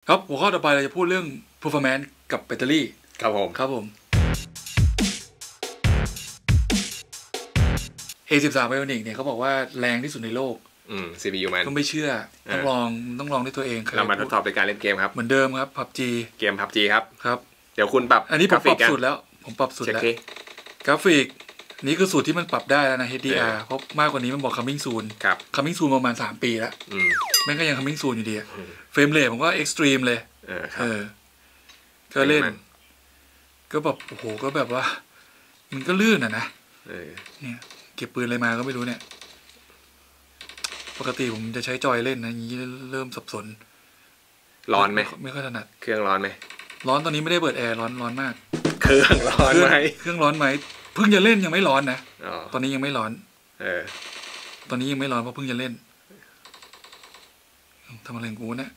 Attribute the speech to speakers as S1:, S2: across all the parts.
S1: ครับหัวข้อต่อไปเราจะพูดเรื่อง performance กับแบตเตอรี่
S2: ครับผม
S1: A13 Bionic เนี่ยเขาบอกว่าแรงที่สุดในโลก
S2: CPU มัน
S1: ก็ไม่เชื่อต้องลองด้วยตัวเอง
S2: เรามาทดสอบในการเล่นเกมครับ
S1: เหมือนเดิมครับ PUBG
S2: เกม PUBG ครับ
S1: เดี๋ยว
S2: คุณปรับ
S1: อันนี้ผมปรับสุดแล้วกราฟิกนี่คือสูตรที่มันปรับได้แล้วนะ HDR เพราะมากกว่านี้มันบอก coming soon coming soon ประมาณ3 ปีแล้วแม่งก็ยัง coming soon อยู่ดีเฟรมเรทผมก็ extreme เลยก็เล่นก็แบบโอ้โหก็แบบว่ามันก็ลื่นนะเนี่ยเก็บปืนอะไรมาก็ไม่รู้เนี่ยปกติผมจะใช้จอยเล่นนะนี้เริ่มสับสน
S2: ร้อนไหม
S1: ไม่ค่อยถนัด
S2: เครื่องร้อนไหม
S1: ร้อนตอนนี้ไม่ได้เปิดแอร์ร้อนมาก
S2: เครื่องร้อนไหม
S1: เครื่องร้อนไหมเพิ่งจะเล่นยังไม่ร้อนนะตอนนี้ยังไม่ร้อนตอนนี้ยังไม่ร้อนเพราะเพิ่งจะเล่นทำอะไรกูเนี่ย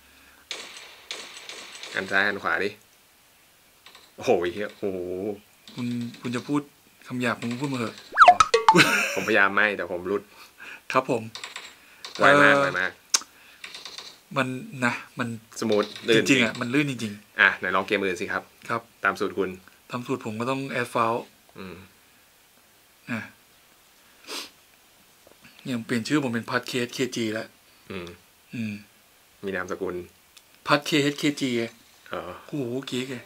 S2: หันซ้ายหันขวาดิโอ้โหเฮียโอ้โห
S1: คุณจะพูดคำหยาบมึงพูดมาเถอะ
S2: ผมพยายามไม่แต่ผมรุด
S1: ครับผม
S2: ไวมาก
S1: มันนะมัน
S2: สมูท
S1: จริงๆอ่ะมันลื่นจริง
S2: ๆไหนลองเกมอื่นสิครับตามสูตรคุณ
S1: ตามสูตรผมก็ต้องแอดฟาวอย่างเปลี่ยนชื่อผมเป็นพัดเคสเคจีแล้ว
S2: มีนามสกุล
S1: พัดเคสเคจีโอ้โหกิ๊กเลย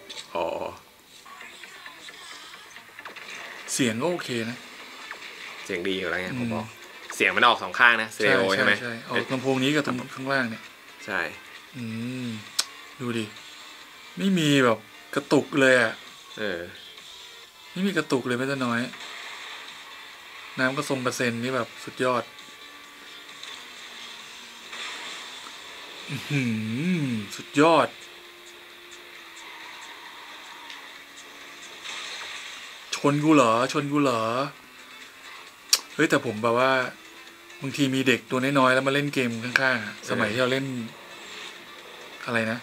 S1: เสียงก็โอเคนะ
S2: เสียงดีอยู่แล้วไงผมบอกเสียงมันออก2 ข้างนะสเตอริโอใช่ไหม
S1: ใช่ออกลำโพงนี้กับข้างล่างเนี่ย
S2: ใช่
S1: ดูดิไม่มีแบบกระตุกเลยอ่ะไม่มีกระตุกเลยแม้แต่น้อยน้ำก็ทรง%นี่แบบสุดยอดสุดยอดชนกูเหรอเฮ้ยแต่ผมแบบว่าบางทีมีเด็กตัวน้อยๆแล้วมาเล่นเกมข้างๆสมัยที่เราเล่นอะไรนะ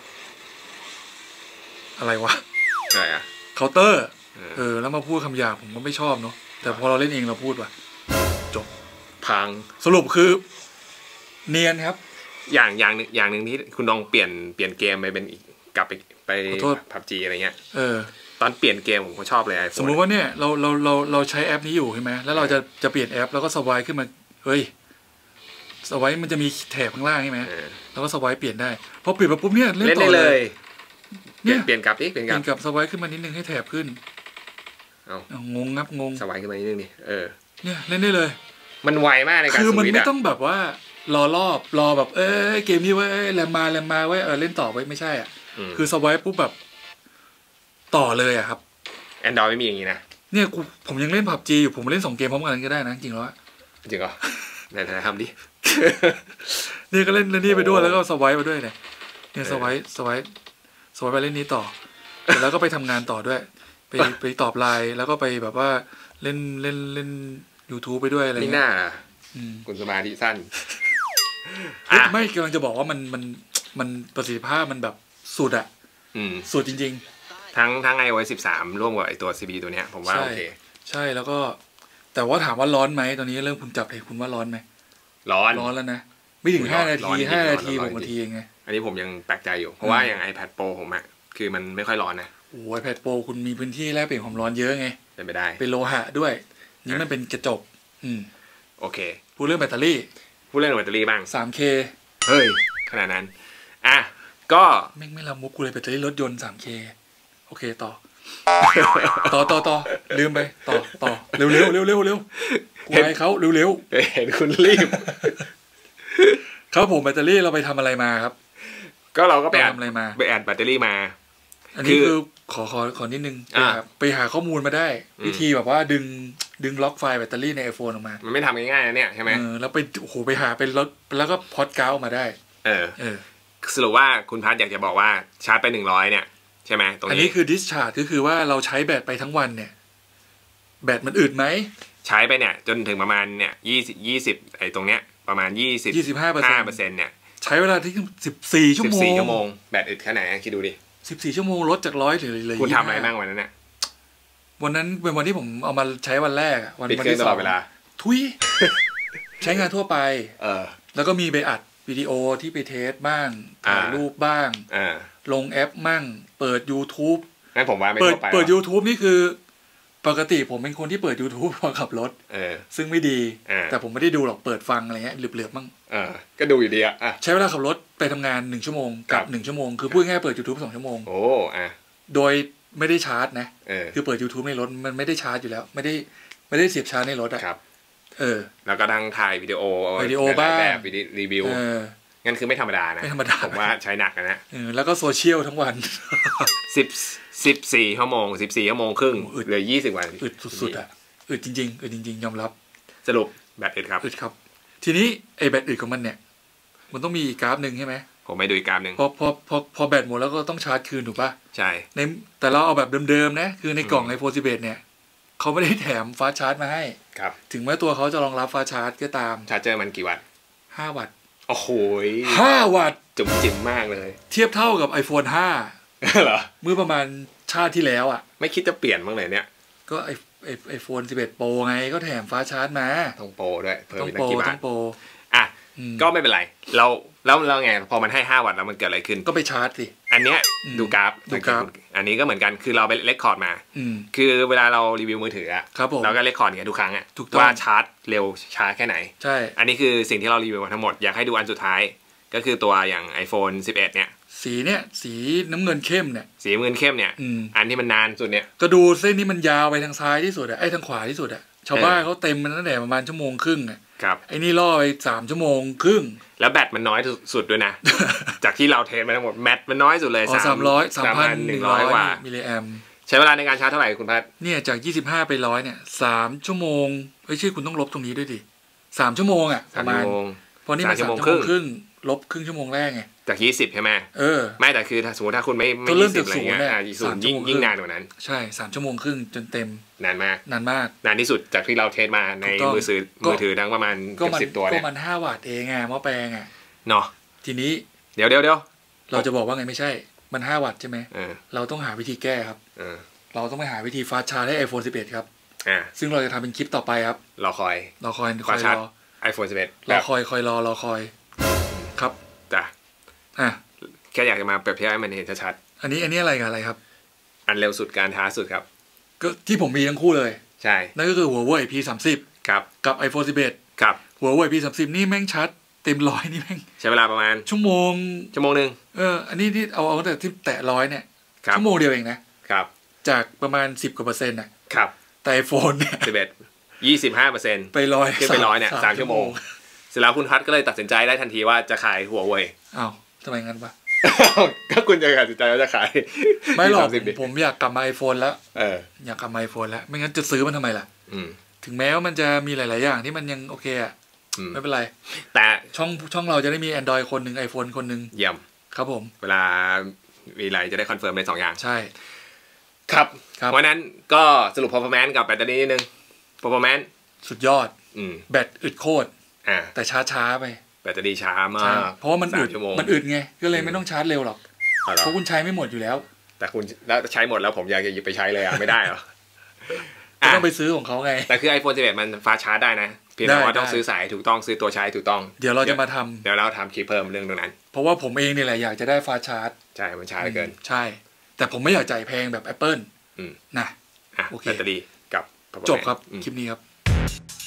S1: อะไรวะเคาน์เตอร์แล้วมาพูดคำหยาบผมก็ไม่ชอบเนาะแต่พอเราเล่นเองเราพูดว่ะจบ
S2: พัง
S1: สรุปคือเนียนครับ
S2: อย่างหนึ่งที่คุณลองเปลี่ยนเกมไปเป็นกลับไปPUBGอะไรเงี้ยตอนเปลี่ยนเกมผมก็ชอบเลย
S1: สมมุติว่าเนี่ยเราใช้แอปนี้อยู่ใช่ไหมแล้วเราจะเปลี่ยนแอปแล้วก็สวายขึ้นมาเฮ้ยสวายมันจะมีแถบข้างล่างใช่ไหมแล้วก็สวายเปลี่ยนได้พอเปลี่ยนมาปุ๊บเนี่ยเล่นต่อเลย
S2: เนี่ยเปลี่ยนกลับ
S1: สวายขึ้นมานิดนึงให้แถบขึ้นงงงับงง
S2: สวายขึ้นมานิดนึงนี่
S1: เนี่ยเล่นได้เลย
S2: มันไวมากในการ
S1: คือมันไม่ต้องแบบว่ารอแบบเกมนี้ไว้แรมมาไว้เล่นต่อไว้ไม่ใช่อ่ะคือสวายปุ๊บแบบต่อเลยอ่ะครับ
S2: Android ไม่มีอย่างนี้นะ
S1: เนี่ยผมยังเล่น PUBG อยู่ผมเล่น2 เกมพร้อมกันก็ได้นะจริงแล้ว
S2: จริงเหรอไหนทำดิ
S1: นี่ก็เล่นนี่ไปด้วยแล้วก็สวายไปด้วยเนี่ยสวายไปเล่นนี้ต่อแล้วก็ไปทำงานต่อด้วยไปตอบไลน์แล้วก็ไปแบบว่าเล่น YouTube ไปด้วยอะไร
S2: นี่น่าคุณสมาธิสั้น
S1: ไม่กำลังจะบอกว่ามันประสิทธิภาพมันแบบสุดอ่ะสุดจริง
S2: ๆทั้ง iOS 13ร่วมกับไอตัว CPU ตัวเนี้ยผมว่าโอเค
S1: ใช่แล้วก็แต่ว่าถามว่าร้อนไหมตอนนี้เริ่มคุณจับเลยคุณว่าร้อนไหมร้อนแล้วนะไม่ถึง5 นาที6 นาทีเองไง
S2: อันนี้ผมยังแปลกใจอยู่เพราะว่าอย่าง iPad Pro ผมอะคือมันไม่ค่อยร้อนนะ
S1: โอ้ย iPad Pro คุณมีพื้นที่แลกเปลี่ยนความร้อนเยอะไง
S2: เป็นไปได้
S1: เป็นโลหะด้วยนี่มันเป็นกระจก
S2: โอเค
S1: พูดเรื่องแบตเตอรี่
S2: บ้าง
S1: 3K
S2: เฮ้ยขนาดนั้นก็
S1: ไม่ละมุกกูเลยแบตเตอรี่รถยนต์ 3K โอเคต่อลืมไปต่อเร็วกูให้เขาเร็ว
S2: เห็นคุณรีบ
S1: ครับผมแบตเตอรี่เราไปทำอะไรมาครับ
S2: ก็เราก็ไปอัดแบตเตอรี่มา
S1: อันนี้คือขอนิดนึงไปหาข้อมูลมาได้วิธีแบบว่าดึงล็อกไฟล์แบตเตอรี่ใน iPhone ออกมา
S2: มันไม่ทำง่ายๆนะเนี่ยใช่ไหม
S1: แล้วไปไปหาเป็นแล้วก็พอดกาวมาได้
S2: สรุปว่าคุณพัทอยากจะบอกว่าชาร์จไป100เนี่ยใช่ไหมตรงนี้
S1: อันนี้คือ discharge ก็คือว่าเราใช้แบตไปทั้งวันเนี่ยแบตมันอึดไหม
S2: ใช้ไปเนี่ยจนถึงประมาณเนี่ย20ไอ้ตรงเนี้ยประมาณ25%เนี่ย
S1: ใช้เวลาที่14 ชั่วโมง
S2: แบตอึดแค่ไหนคิดดูดิ
S1: 14 ชั่วโมงลดจาก100เลย
S2: คุณทำอะไรบ้างวันนั้นเนี่ย
S1: วันนั้นเป็นวันที่ผมเอามาใช้วันแรก
S2: วันที่2ตลอดเวลา
S1: ทุยใช้งานทั่วไปแล้วก็มีไปอัดวิดีโอที่ไปเทสบ้างถ่ายรูปบ้างลงแอปมั่งเปิด YouTube
S2: งั้นผมว่าไม่
S1: ทั่วไปเปิด YouTube นี่คือปกติผมเป็นคนที่เปิด YouTube พอขับรถซึ่งไม่ดีแต่ผมไม่ได้ดูหรอกเปิดฟังอะไรเงี้ยเหลือบๆมั่ง
S2: ก็ดูอยู่ดีอ่ะ
S1: ใช้เวลาขับรถไปทำงาน1ชั่วโมงกับ1ชั่วโมงคือพูดง่ายๆเปิด YouTube 2 ชั่วโมง
S2: โอ้
S1: โดยไม่ได้ชาร์จนะคือเปิด YouTube ในรถมันไม่ได้ชาร์จอยู่แล้วไม่ได้เสียบชาร์จในรถอ่ะ
S2: แล้วก็ดังถ่ายวิดีโอ
S1: บ้าง
S2: แบบรีวิวงั้นคือไม่ธรรมดานะผมว่าใช้หนักนะ
S1: แล้วก็โซเชียลทั้งวัน
S2: 14 ชั่วโมงครึ่งเหลือ20 วัน
S1: อึดสุดๆอ่ะอึดจริงๆยอมรับ
S2: สรุปแบตอึด
S1: ครับทีนี้ไอ้แบตอึดของมันเนี่ยมันต้องมีอีกกราฟนึงใช่ไหม
S2: ผมไม่ดูอีกกราฟนึง
S1: พอแบตหมดแล้วก็ต้องชาร์จคืนถูกป่ะ
S2: ใช่
S1: แต่เราเอาแบบเดิมๆนะคือในกล่อง iPhone 11เนี่ยเขาไม่ได้แถมฟาสต์ชาร์จมาให้
S2: ครับ
S1: ถึงแม้ตัวเขาจะรองรับฟาสต์ชาร์จก็ตาม
S2: ชาร์จเจอร์มันกี่วัตต์
S1: 5 วัตต์
S2: โอ้โห
S1: 5 วัตต์
S2: จุ๋มจิ๋มมากเลย
S1: เทียบเท่ากับ iPhone 5
S2: เหรอ
S1: เมื่อประมาณชาติที่แล้วอ่ะ
S2: ไม่คิดจะเปลี่ยนบ้างเลยเนี่ย
S1: ก็iPhone 11 Pro ไงก็แถมฟาสต์ชาร์จมา
S2: ต้องโปรด้วยเพิ่ม
S1: อีกกี่บาทต้องโปร
S2: อ่ะก็ไม่เป็นไรแล้วไงพอมันให้5 วัตต์แล้วมันเกิดอะไรขึ้น
S1: ก็ไปชาร์จสิ
S2: อันเนี้ยดูกราฟอันนี้ก็เหมือนกันคือเราไปเรคคอร์ดมาคือเวลาเรารีวิวมือถืออ่ะเราก็เรคคอร์ดอย่างทุกครั้งอ่ะว่าชาร์จเร็วช้าแค่ไหน
S1: ใช่
S2: อันนี้คือสิ่งที่เรารีวิวมาทั้งหมดอยากให้ดูอันสุดท้ายก็คือตัวอย่าง iPhone 11เนี่ย
S1: สีน้ำเงินเข้มเนี่ย
S2: สีน้ำเงินเข้มเนี่ยอันที่มันนานสุดเนี่ย
S1: ก็ดูเส้นนี้มันยาวไปทางซ้ายที่สุดอ่ะไอ้ทางขวาที่สุดอ่ะชาวบ้านเขาเต็มมันตั้งแต่ประมาณ1.5 ชั่วโมงอ่ะ
S2: ครับ
S1: ไอ้นี่ล่อไป3.5 ชั่วโมง
S2: แล้วแบตมันน้อยสุดด้วยนะ จากที่เราเทสมาทั้งหมดแบตมันน้อยสุดเลย
S1: 3,100 กว่ามิลลิแอม
S2: ใช้เวลาในการชาร์จเท่าไหร่คุณพัด
S1: เนี่ยจาก25ไป100เนี่ย3 ชั่วโมงชื่อคุณต้องลบตรงนี้ด้วยดิ3 ชั่วโมงอ่ะประมาณเพราะนี่มัน3 ชั่วโมงครึ่งลบครึ่งชั่วโมงแรกไง
S2: จาก20ใช่ไหมไม่แต่คือสมมติถ้าคุณไม่20อะไรเงี้ยยิ่งนานกว่านั้น
S1: ใช่3 ชั่วโมงครึ่งจนเต็ม
S2: นานมาก
S1: น
S2: านที่สุดจากที่เราเทสมาในมือถือทั้งประมาณ10 ตัวเนี่ย
S1: ก็มัน5 วัตต์เองไงหม้อแปลงอ่ะ
S2: เนาะ
S1: ทีนี้
S2: เดี๋ยว
S1: เราจะบอกว่าไงไม่ใช่มัน5 วัตต์ใช่ไหมเราต้องหาวิธีแก้ครับเราต้องไปหาวิธีฟาสต์ชาร์จให้ iPhone 11 ครับซึ่งเราจะทำเป็นคลิปต่อไปครับ
S2: รอคอย
S1: ฟาสต์ชาร์จ
S2: iPhone 11
S1: รอคอยครับ
S2: จ้ะแค่อยากจะมาเปรียบเทียบให้มันเห็นชัด
S1: ๆอันนี้อะไรกับอะไรครับ
S2: อันเร็วสุดการช้าสุดครับ
S1: ก็ที่ผมมีทั้งคู่เลย
S2: ใช่
S1: นั่นก็คือ Huawei P30
S2: ครับ
S1: กับ iPhone 11
S2: ครับ
S1: Huawei P30 นี่แม่งชัดเต็ม100นี่แม่ง
S2: ใช้เวลาประมาณ
S1: ชั่วโมง
S2: นึง
S1: อันนี้ที่เอาแต่ที่แตะ100เนี่ยชั่วโมงเดียวเองนะครับจากประมาณ10 กว่า%น่ะ
S2: ครับ
S1: แต่ iPhone เนี่ย
S2: 25%
S1: ไป100
S2: ขึ้นไป100เนี่ย3 ชั่วโมงเสร็จแล้วคุณพัดก็เลยตัดสินใจได้ทันทีว่าจะขาย Huawei
S1: อ้าวทำไมงั้นวะ
S2: ก็คุณจะตัดสินใจว่าจะขาย
S1: ไม่หรอกผมอยากกลับมา iPhone แล้วอยากกลับมา iPhone แล้วไม่งั้นจะซื้อมันทำไมล่ะถึงแม้ว่ามันจะมีหลายๆอย่างที่มันยังโอเคอ่ะไม่เป็นไร
S2: แต่
S1: ช่องเราจะได้มี Android คนหนึ่ง iPhone คนหนึ่ง
S2: เยี่ยม
S1: ครับผม
S2: เวลามีอะไรจะได้คอนเฟิร์มใน2 อย่าง
S1: ใช่
S2: ครับเพราะนั้นก็สรุป performance กับแบตเตอรี่นิดนึง performance
S1: สุดยอดแบตอึดโคตรแต่ช้าไป
S2: แบตเตอรี่ช้ามาก
S1: เพราะว่ามันอึดไงก็เลยไม่ต้องชาร์จเร็วหรอกเพราะคุณใช้ไม่หมดอยู่แล้ว
S2: แต่คุณแล้วใช้หมดแล้วผมอยากจะหยิบไปใช้เลยไม่ได้หรอ
S1: ต้องไปซื้อของเขาไง
S2: แต่คือ iPhone 11 มันฟาสต์ชาร์จได้นะเพียงแต่ว่าต้องซื้อสายถูกต้องซื้อตัวใช้ถูกต้อง
S1: เดี๋ยวเราจะมาทำ
S2: เดี๋ยวเราทำคลิปเพิ่มเรื่องตรงนั้น
S1: เพราะว่าผมเองนี่แหละอยากจะได้ฟาสต์ชาร์จ
S2: ใช่มันช้าเหลือเกิน
S1: ใช่แต่ผมไม่อยากจ่ายแพงแบบ Apple นะ
S2: โอเคแบตเตอรี่กับ
S1: จบครับคลิปนี้ครับ